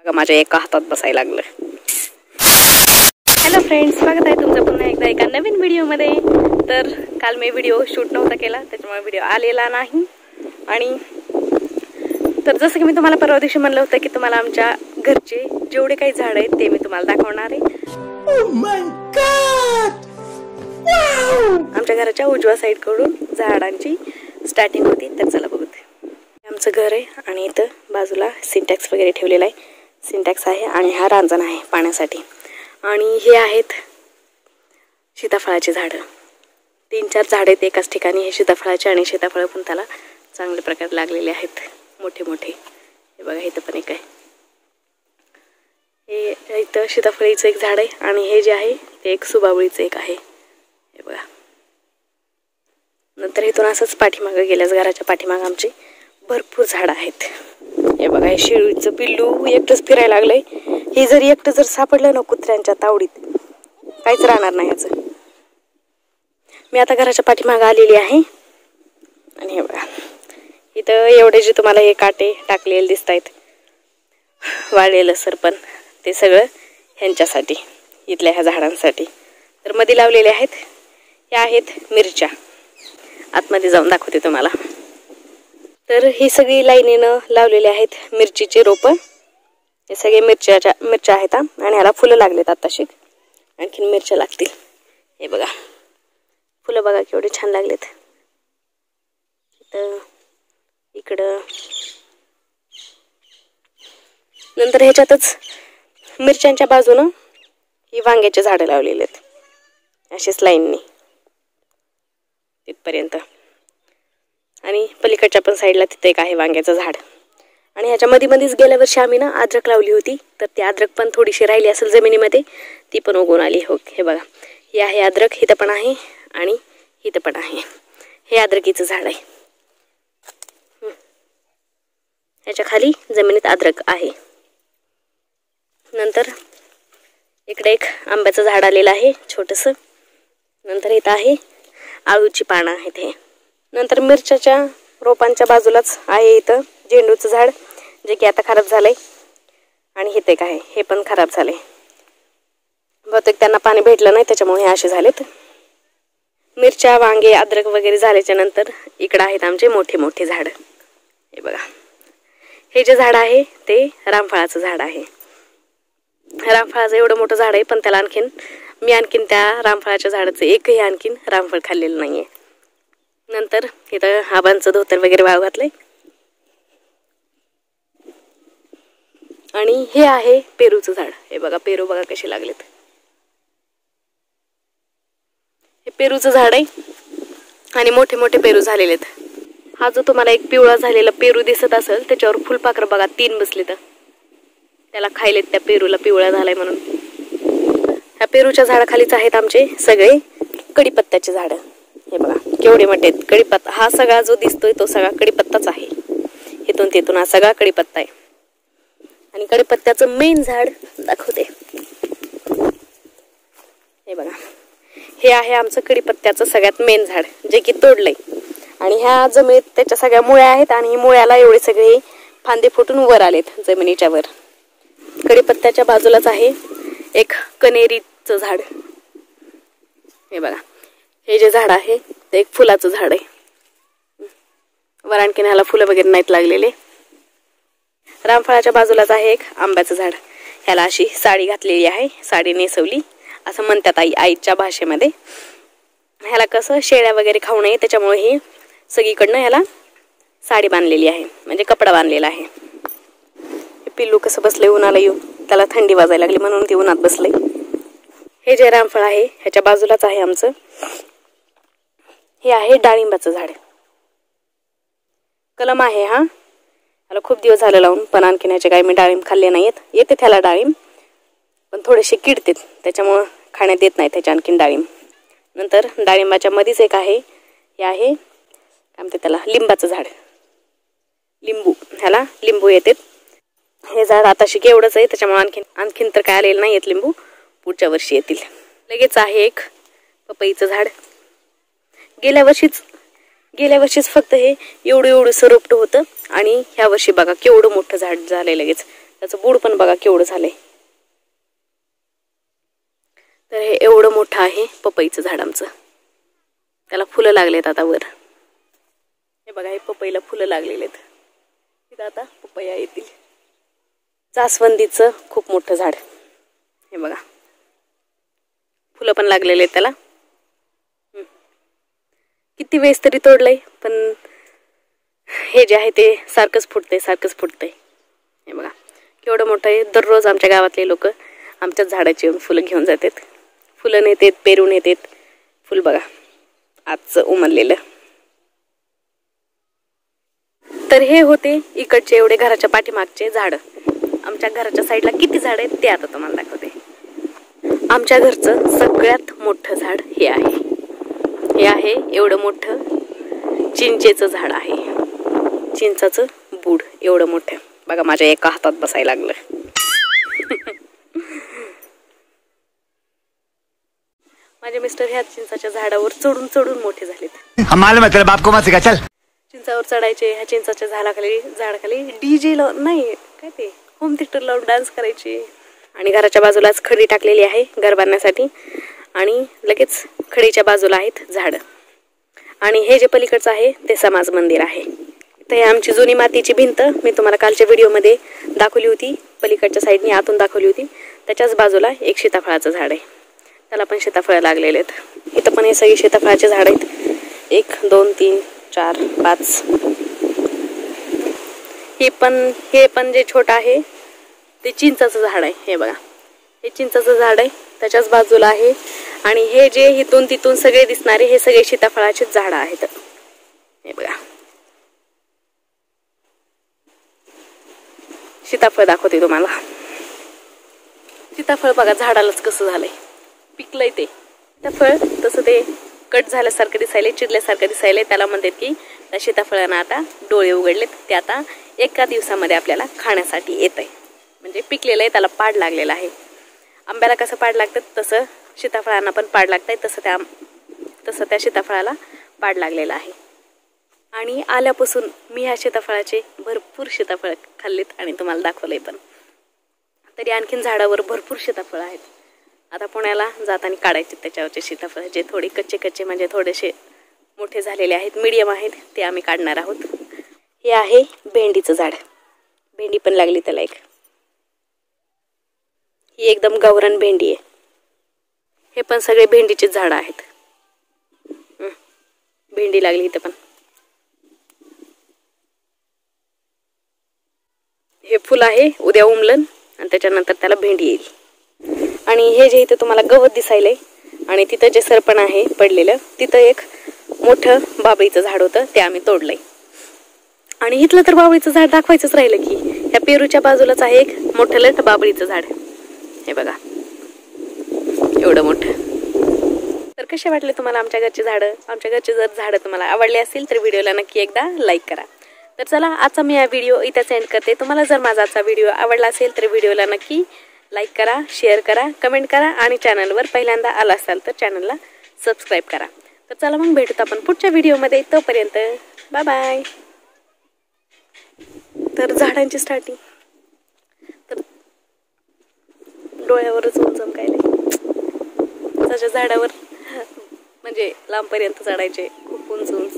माझ्या एका हातात बसायला लागलं. हॅलो फ्रेंड्स, स्वागत आहे तुमचं पुन्हा एकदा एका नवीन व्हिडिओमध्ये. तर काल मी व्हिडिओ शूट नव्हता केला, त्याच्यामुळे व्हिडिओ आलेला नाही. आणि तर जसं की मी तुम्हाला परवा दिवशी म्हणलं होतं की तुम्हाला आमच्या घरचे जेवढे काही झाड आहेत ते मी तुम्हाला दाखवणार आहे. Oh my God! Wow! आमच्या घराच्या उजव्या साईड कडून झाडांची स्टार्टिंग होती. तर चला बघू. आमचं घर आहे आणि इथं बाजूला सिंटॅक्स वगैरे ठेवलेला आहे. सिंटॅक्स आहे आणि हा रांजण आहे पाण्यासाठी. आणि हे आहेत सीताफळाची झाडं. 3-4 झाडं आहेत एकाच ठिकाणी. हे सीताफळाचे आणि सीताफळ पण त्याला चांगल्या प्रकारे लागलेले आहेत, मोठे मोठे. हे बघा, इथं पण एक आहे. हे इथं सीताफळीचं एक झाड आहे आणि हे जे आहे ते एक सुबाबळीचं एक आहे. हे बघा. नंतर इथून असंच पाठीमागं गेल्यास घराच्या पाठीमागं आमची भरपूर झाडं आहेत. हे बघा, हे शेळीचं पिल्लू एकटंच फिरायला लागलंय. हे जर एकटं जर सापडलं ना कुत्र्यांच्या तावडीत, काहीच राहणार नाही याचं. मी आता घराच्या पाठीमागं आलेली आहे. आणि हे बघा, इथं एवढे जे तुम्हाला हे काटे टाकलेले दिसत आहेत, वाळलेलं सरपण, ते सगळं ह्यांच्यासाठी, इथल्या ह्या झाडांसाठी. तर मध्ये लावलेले आहेत. ह्या आहेत मिरच्या. आतमध्ये जाऊन दाखवते तुम्हाला. तर ही सगळी लाईनीनं लावलेली आहेत मिरचीची रोपं. हे सगळे मिरच्या आहेत आणि ह्याला फुलं लागलेत आत्ताशी. आणखीन मिरच्या लागतील. हे बघा, फुलं बघा केवढे छान लागलेत. इकडं नंतर ह्याच्यातच मिरच्यांच्या बाजूनं ही वांग्याची झाडं लावलेली आहेत अशीच लाईननी तिथपर्यंत. आणि पलीकडच्या पण साईडला तिथे एक आहे वांग्याचं झाड. आणि ह्याच्या मधीच गेल्या वर्षी आम्ही ना अद्रक लावली होती. तर ती अद्रक पण थोडीशी राहिली असेल जमिनीमध्ये, ती पण उगवून आली. हो, हे बघा, हे आहे अद्रक. इथं पण आहे आणि इथं पण आहे. हे अद्रकीचं झाड आहे. ह्याच्या खाली जमिनीत अद्रक आहे. नंतर इकडे एक आंब्याचं झाड आलेलं आहे छोटंसं. नंतर इथं आहे आळूची पानं आहेत. हे नंतर मिरच्याच्या रोपांच्या बाजूलाच आहे इथं झेंडूचं झाड, जे की आता खराब झालंय. आणि इथे एक आहे, हे पण खराब झाले. बहुतेक त्यांना पाणी भेटलं नाही, त्याच्यामुळे हे असे झालेत. मिरच्या, वांगे, अद्रक वगैरे झाल्याच्या नंतर इकडं आहेत आमचे मोठे मोठे झाडं. हे बघा, हे जे झाड आहे ते रामफळाचं झाड आहे. रामफळाचं एवढं मोठं झाड आहे, पण त्याला मी आणखीन त्या रामफळाच्या झाडाचं एकही आणखीन रामफळ खाल्लेलं नाहीये. नंतर इथं आबांचं धोतर वगैरे वाळू घातलंय. आणि हे आहे पेरूचं झाड. हे बघा, पेरू बघा कसे लागलेत. हे पेरूचं झाड आहे आणि मोठे मोठे पेरू झालेले आहेत. हा जो तुम्हाला एक पिवळा झालेला पेरू दिसत असेल, त्याच्यावर फुलपाखरं बघा 3 बसले. तर त्याला खायलेत, त्या पेरूला पिवळा झालाय म्हणून. ह्या पेरूच्या झाडाखालीच आहेत आमचे सगळे कडीपत्त्याचे झाडं. हे बघा केवढे मोठे आहेत. कडीपत्ता हा सगळा जो दिसतोय तो सगळा कडीपत्ताच आहे. इथून तिथून हा सगळा कडीपत्ता आहे. आणि कडीपत्त्याचं मेन झाड दाखवते. हे बघा, हे आहे आमचं कडीपत्त्याचं सगळ्यात मेन झाड, जे की तोडलंय. आणि ह्या जमिनीत त्याच्या सगळ्या मुळ्या आहेत आणि मुळ्याला एवढे सगळे फांदे फुटून वर आलेत जमिनीच्या वर. कडीपत्त्याच्या बाजूलाच आहे एक कनेरीचं झाड. हे बघा, हे जे झाड आहे ते एक फुलाचं झाड आहे. वर आणखीन ह्याला फुलं वगैरे नाहीत लागलेले. रामफळाच्या बाजूलाच आहे एक आंब्याचं झाड. ह्याला अशी साडी घातलेली आहे, साडी नेसवली असं म्हणतात आईच्या भाषेमध्ये. ह्याला कसं शेळ्या वगैरे खाऊ नये, त्याच्यामुळे ही सगळीकडनं ह्याला साडी बांधलेली आहे, म्हणजे कपडा बांधलेला आहे. हे पिल्लू कसं बसलंय उन्हाला येऊन, त्याला थंडी वाजायला लागली म्हणून ते उन्हात बसलंय. हे जे रामफळ आहे ह्याच्या बाजूलाच आहे आमचं हे आहे डाळिंबाचं झाड. कलम आहे हा. मला खूप दिवस झाले लावून, पण आणखीन ह्याचे काही मी डाळिंब खाल्ले नाहीत. येते त्याला डाळिंब, पण थोडेसे किडतेत, त्याच्यामुळं खाण्यात येत नाही त्याच्या आणखीन डाळिंब. नंतर डाळिंबाच्या मध्येच एक आहे, हे आहे काय म्हणते त्याला, लिंबाचं झाड. लिंबू, ह्याला लिंबू येतात. हे झाड आताशी एवढंच आहे, त्याच्यामुळे आणखीन तर काय आलेलं नाही आहेत लिंबू, पुढच्या वर्षी येतील. लगेच आहे एक पपईचं झाड. गेल्या वर्षीच फक्त हे एवढं रोपटं होतं आणि ह्या वर्षी बघा केवढं मोठं झाड झालंय लगेच. त्याचं बूड पण बघा केवढं झालंय. तर हे एवढं मोठं आहे पपईचं झाड आमचं. त्याला फुलं लागलेत आता वर. हे बघा हे पपईला फुलं लागलेले आहेत. तिथं आता पपया येतील. जास्वंदीचं खूप मोठं झाड. हे बघा फुलं पण लागलेले आहेत त्याला. किती वेळेस तरी तोडलंय पण हे जे आहे ते सारखंच फुटतंय. हे बघा केवढं मोठं आहे. दररोज आमच्या गावातले लोक आमच्याच झाडाची येऊन फुलं घेऊन जातात. फुलं नेतात, पेरून येतात. फुल बघा आजचं उमललेलं. तर हे होते इकडचे एवढे घराच्या पाठीमागचे झाड. आमच्या घराच्या साईडला किती झाड आहेत ते आता तुम्हाला दाखवते. आमच्या घरचं सगळ्यात मोठं झाड हे आहे. हे आहे एवढं मोठं चिंचेचं झाड आहे. चिंचाचं बूड एवढं मोठं. बघा माझ्या एका हातात बसायला लागलं. माझे मिस्टर ह्या चिंचाच्या झाडावर चढून मोठे झालेत. चिंचावर चढायचे. ह्या चिंचाच्या झाडाखाली डीजे नाही काय ते होम थिएटर लावून डान्स करायचे. आणि घराच्या बाजूलाच खडी टाकलेली आहे घर बांधण्यासाठी. आणि लगेच खडीच्या बाजूला आहेत झाडं. आणि हे जे पलीकडचं आहे ते समाज मंदिर आहे. तर आमची जुनी मातीची भिंत मी तुम्हाला कालच्या व्हिडिओमध्ये दाखवली होती. पलीकडच्या साईडनी आतून दाखवली होती. त्याच्याच बाजूला एक सीताफळाचं झाड आहे. त्याला पण सीताफळं लागलेले आहेत. इथं पण हे सगळे सीताफळाचे झाड आहेत. 1 2 3 4 5. हे पण जे छोटं आहे ते चिंचाचं झाड आहे. हे बघा हे चिंचाचं झाड आहे. त्याच्याच बाजूला आहे. आणि हे जे इथून तिथून सगळे दिसणारे हे सगळे सीताफळाचे झाड आहेत. हे बघा सीताफळ दाखवते तुम्हाला. सीताफळ बघा झाडालाच कसं झालंय, पिकलंय ते सीताफळ. तसं ते कट झाल्यासारखं दिसायलंय, चिरल्यासारखं दिसायलंय. त्याला म्हणतात की त्या सीताफळांना आता डोळे उघडलेत. ते आता एका दिवसामध्ये आपल्याला खाण्यासाठी येत आहे. म्हणजे पिकलेलं आहे, त्याला पाड लागलेला आहे. आंब्याला कसं पाड लागतं तसं सीताफळांना पण पाड लागतंय. तसं त्या सीताफळाला पाड लागलेला आहे. आणि आल्यापासून मी ह्या सीताफळाचे भरपूर सीताफळ खाल्लेत आणि तुम्हाला दाखवलंय पण. तरी आणखीन झाडावर भरपूर सीताफळ आहेत. आता पुण्याला जाताना काढायचे त्याच्यावरचे सीताफळ. जे थोडे कच्चे म्हणजे थोडेसे मोठे झालेले आहेत, मीडियम आहेत, ते आम्ही काढणार आहोत. हे आहे भेंडीचं झाड. भेंडी पण लागली त्याला एक. ही एकदम गावरान भेंडी आहे. हे पण सगळे भेंडीचे झाड आहेत. भेंडी लागली इथे पण. हे फुल आहे, उद्या उमलन आणि त्याच्यानंतर त्याला भेंडी येईल. आणि हे जे इथे तुम्हाला गवत दिसायलंय आणि तिथं जे सरपण आहे पडलेलं, तिथं एक मोठं बाबळीचं झाड होतं, ते आम्ही तोडलंय. आणि इथलं तर बाबळीचं झाड दाखवायचंच राहिलं की ह्या पेरूच्या बाजूलाच आहे एक मोठं लट बाबळीचं झाड. हे बघा एवढं मोठं. तर कसे वाटले तुम्हाला आमच्या घरची झाडं? आमच्या घरची जर झाडं तुम्हाला आवडली असतील तर व्हिडिओला नक्की एकदा लाईक करा. तर चला आजचा मी हा व्हिडिओ इथेच एंड करते. तुम्हाला जर माझा आजचा व्हिडिओ आवडला असेल तर व्हिडिओला नक्की लाईक करा, शेअर करा, कमेंट करा आणि चॅनलवर पहिल्यांदा आला असाल तर चॅनलला सबस्क्राईब करा. तर चला मग भेटूत आपण पुढच्या व्हिडिओमध्ये. तोपर्यंत बाय बाय. तर झाडांची स्टार्टिंग तर डोळ्यावरच चमकायले. त्याच्या झाडावर म्हणजे लांबपर्यंत चढायचे, खूप उंच उंच.